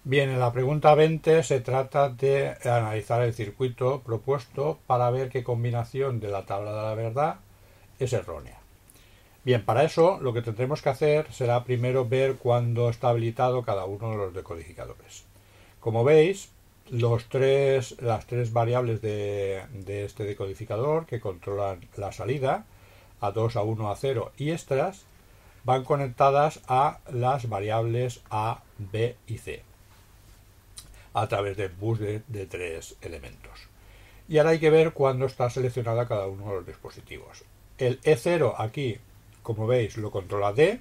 Bien, en la pregunta 20 se trata de analizar el circuito propuesto para ver qué combinación de la tabla de la verdad es errónea. Bien, para eso lo que tendremos que hacer será primero ver cuándo está habilitado cada uno de los decodificadores. Como veis, las tres variables de este decodificador que controlan la salida, A2, A1, A0 y extras, van conectadas a las variables A, B y C a través del bus de tres elementos. Y ahora hay que ver cuándo está seleccionada cada uno de los dispositivos. El E0 aquí, como veis, lo controla D.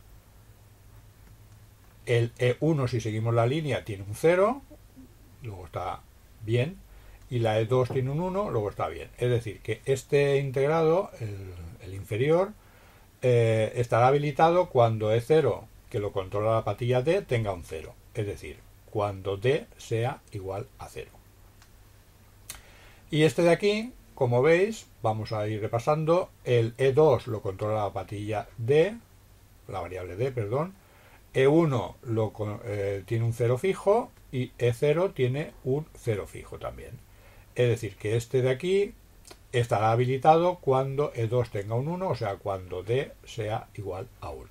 El E1, si seguimos la línea, tiene un 0, luego está bien. Y la E2 tiene un 1, luego está bien. Es decir, que este integrado, el inferior, estará habilitado cuando E0, que lo controla la patilla D, tenga un 0. Es decir, cuando D sea igual a 0. Y este de aquí, como veis, vamos a ir repasando, el E2 lo controla la patilla D, la variable D, perdón, E1 tiene un 0 fijo y E0 tiene un 0 fijo también. Es decir, que este de aquí estará habilitado cuando E2 tenga un 1, o sea, cuando D sea igual a 1.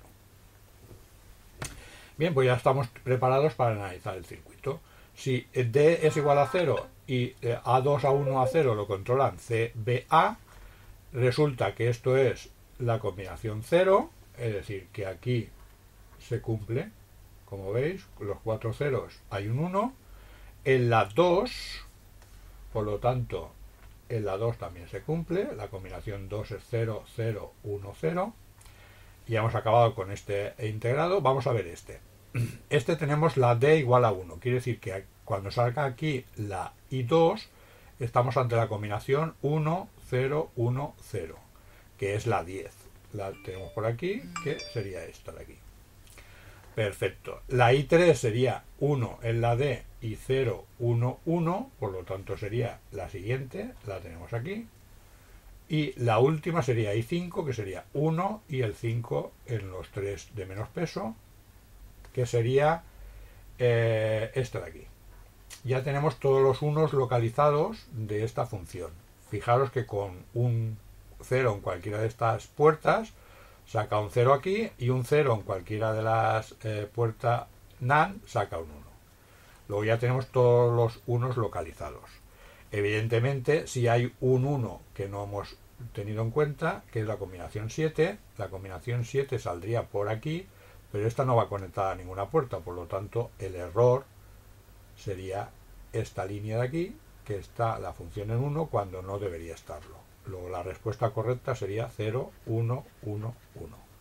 Bien, pues ya estamos preparados para analizar el circuito. Si D es igual a 0 y A2, A1, A0 lo controlan C, B, A, resulta que esto es la combinación 0, es decir, que aquí se cumple, como veis, los cuatro ceros hay un 1. En la 2, por lo tanto, en la 2 también se cumple, la combinación 2 es 0, 0, 1, 0. Y hemos acabado con este integrado. Vamos a ver este. Este tenemos la D igual a 1. Quiere decir que cuando salga aquí la I2, estamos ante la combinación 1, 0, 1, 0, que es la 10. La tenemos por aquí, que sería esta de aquí. Perfecto. La I3 sería 1 en la D y 0, 1, 1, por lo tanto sería la siguiente, la tenemos aquí. Y la última sería I5, que sería 1 y el 5 en los 3 de menos peso, que sería esta de aquí. Ya tenemos todos los unos localizados de esta función. Fijaros que con un 0 en cualquiera de estas puertas saca un 0 aquí y un 0 en cualquiera de las puertas NAND saca un 1. Luego ya tenemos todos los unos localizados. Evidentemente, si hay un 1 que no hemos tenido en cuenta, que es la combinación 7, la combinación 7 saldría por aquí, pero esta no va conectada a ninguna puerta, por lo tanto el error sería esta línea de aquí, que está la función en 1 cuando no debería estarlo. Luego la respuesta correcta sería 0, 1, 1, 1.